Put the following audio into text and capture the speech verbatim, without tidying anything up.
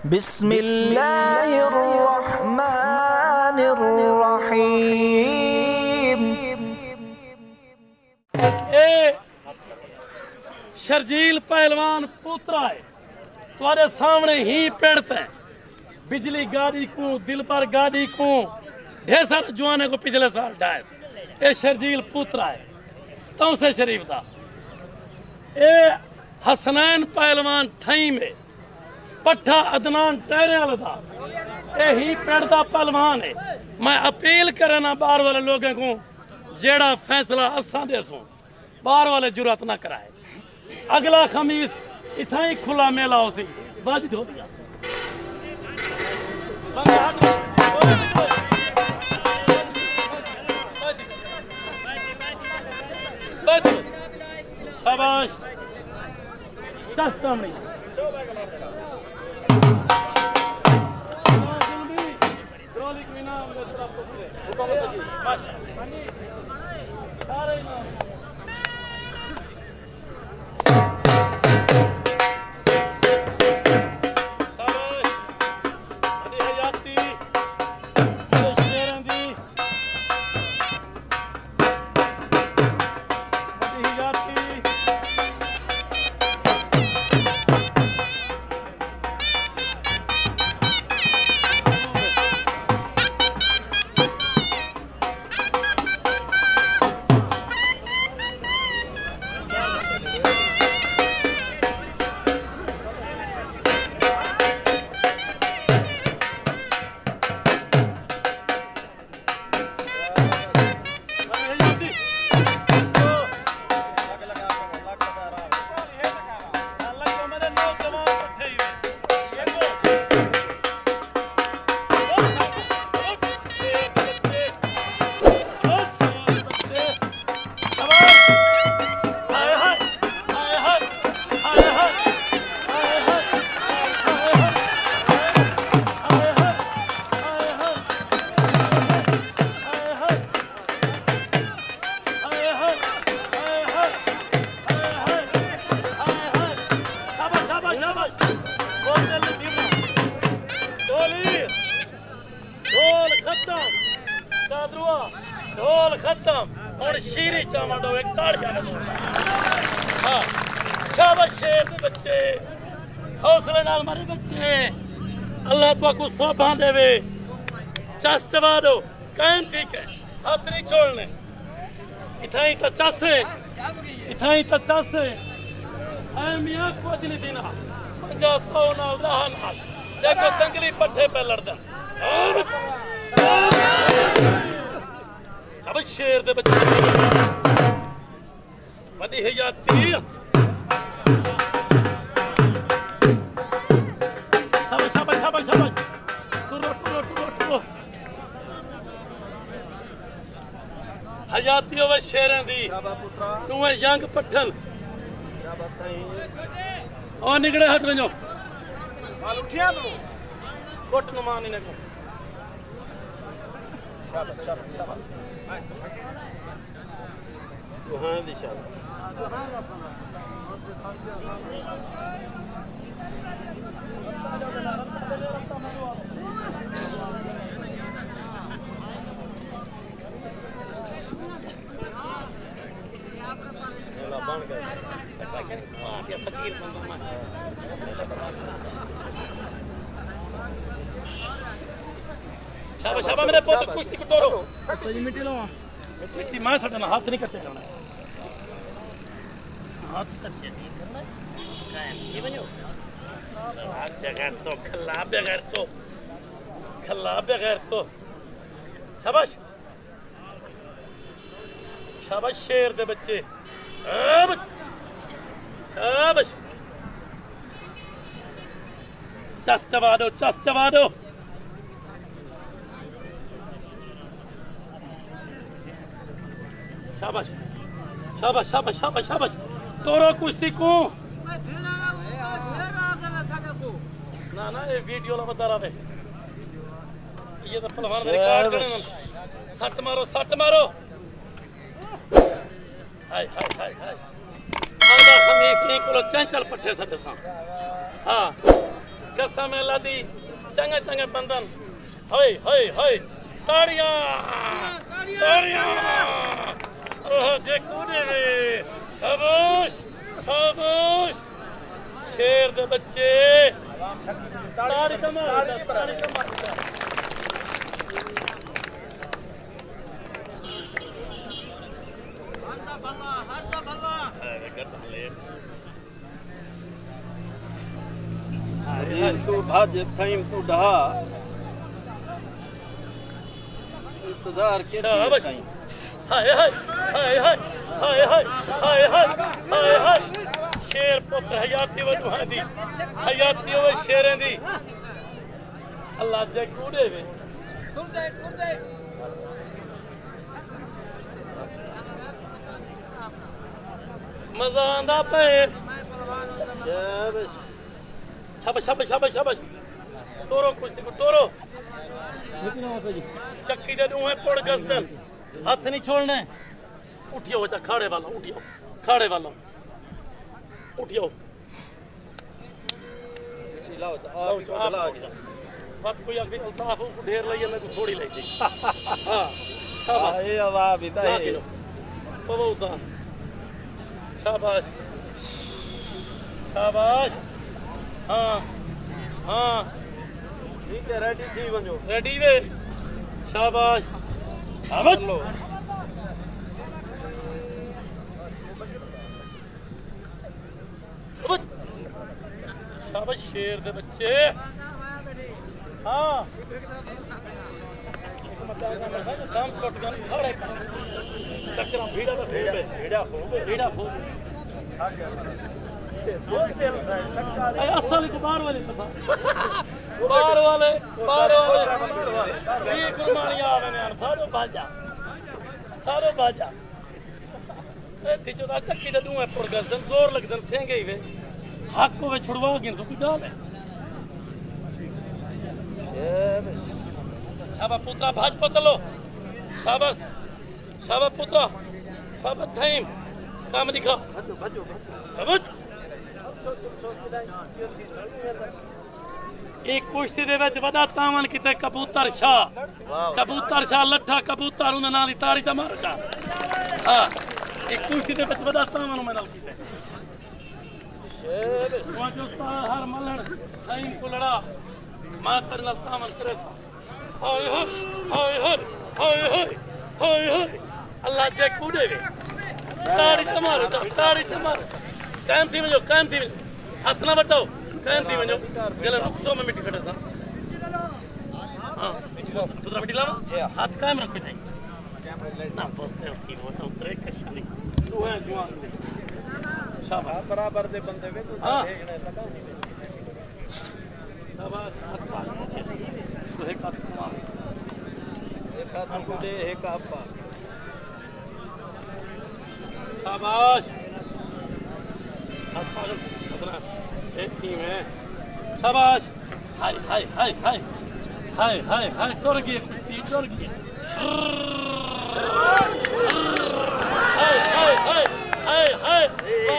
बिस्मिल्लाहिर्रहमानिर्रहीम। ए शर्जील पहलवान पुत्रा है तुम्हारे सामने ही पेड़ते हैं। बिजली गाड़ी को दिल पर गाड़ी को ढेर सारे जुआने को पिछले साल डाय ए शर्जील पुत्रा है तो से शरीफ था। ए हसनैन पहलवान ठई में पट्ठा अदनान टहरे वाला था। ए ही पेड़ता पहलवान है। मैं अपील करना बाहर वाले लोगों को जेड़ा फैसला असा देसू बाहर वाले जुरत ना कराए। अगला खमीस इतना ही खुला मेला हो सी बाजी हो दिया। शाबाश चस्ता नहीं ढोल खत्म और शीरी चावल एक ताड़ियां हाँ शाबाश शेर दे बच्चे हौसले नाल मारे बच्चे अल्लाह तुमको सोभा देवे चस चबा दो कायम ठीक है हाथ नहीं छोड़ने इतना ही तो चस है इतना ही तो चस है ऐ मियां को दिल देना पंजा सौ ना उदाहरण नाल देखो दंगली पट्ठे पे लड़दा अब शेर दे बच्चे बड़ी है याती शाबाश शाबाश शाबाश शाबाश टुरो टुरो टुरो टुरो हयाती होवे शेरां दी तू है यंग पट्ठन ओ निकड़े हट वञो माल उठिया तू कोट न मान इने को शाबाश शाबाश शाबाश हाँ दिशा शाबाश शाबाश मेरे पुत्र कुश्ती कटोरो मिट्टी लो मिट्टी मैं सटना हाथ नहीं कच्चे करना हाथ कच्चे नहीं करना कायम ये बनो हाथ बगैर तो खल्ला बगैर तो खल्ला बगैर तो शाबाश शाबाश शेर दे बच्चे शाबाश चस चबा दो चस चबा दो शाबाश शाबाश शाबाश शाबाश शाबाश तोरो कुश्ती को ना ना ये वीडियो ला बता रहा है ये तो पहलवान मेरे कार चढ़े सट मारो सट मारो हाय हाय हाय हाय आंदा खमीस नहीं को चंचल पट्टे से दसा हां कसम अल्लाह दी चंगे चंगे बंदन हाय हाय हाय ताड़ियां ताड़ियां ओह जे कूदे वे शाबाश शाबाश शेर दे बच्चे ताड़ी तमार ताड़ी तमार हरदा भला हरदा भला अरे गट ले शरीर तू भाज थईम तू डहा इंतजार के शाबाश हाय हाय हाय हाय हाय हाय हाय हाय हाय शेर पुत्र हयाती वदुहा दी हयाती वे शेरें दी अल्लाह जे कूड़े वे कुर्दे कुर्दे मजा आंदा पे शाबाश शाबाश शाबाश शाबाश शाबाश तोरो कुश्ती को तोरो चक्की दे दूं है पड़ गसदन हाथ नहीं छोड़ने उठियो बच्चा खाड़े वाला उठियो खाड़े वाला उठियो लाओ आप लाओ बात कोई अभी अल्ताफ को ढेर लई मैं को थोड़ी लई थी हां शाबाश ये अल्लाह भी ता है पवोता शाबाश शाबाश हां हां ठीक है रेडी थी वञो रेडी वे शाबाश शाबाश लो शाबाश शेर दे बच्चे हाँ दम कट गन खड़े चक्रा भीड़ा तो भीड़ भीड़ा हो भीड़ा हो असल को बार वाले पता बार वाले बार वाले ये कुर्बानी आवे ने सारो बाजा सारो बाजा ए तिजो दा चक्की दे दूं है पर गजन जोर लगदन सेंगे ही वे हक को वे छुड़वा गिन तो डाल है शाबाश पुत्रा भाज पकलो शाबाश शाबाश पुत्रा शाबाश थईम काम दिखा भजो भजो शाबाश एक कुश्ती दे विच वदा तावन किते कबूतर शाह कबूतर शाह लट्ठा कबूतर उन नाल ताड़ी दा मार जा हां एक कुश्ती दे विच वदा तावन मैं नाल किते शेर जो हर मलड़ थईम को लड़ा मां करना तावन करे हाय हाय हाय हाय हाय हाय हाय अल्लाह जे कूदे वे ताड़ी तमार ताड़ी तमार कायम थी वञो कायम थी हाथ ना बटाओ कायम थी वञो गले रुखसो में मिटी फटे सा हां पुत्रा मिटी लावा हाथ कायम रखो जाए ना पोस्ते की वो तो उतरे कशाली तू है जवान शाबाश बराबर दे बंदे वे तो देखने लगा नहीं शाबाश हाथ पा तो एक हाथ मार एक हाथ को दे एक आपा शाबाश हाथ पागल अपना एक टीम है शाबाश हाय हाय हाय हाय हाय हाय हाय तोड़ गई कुश्ती तोड़ गई हाय हाय हाय हाय हाय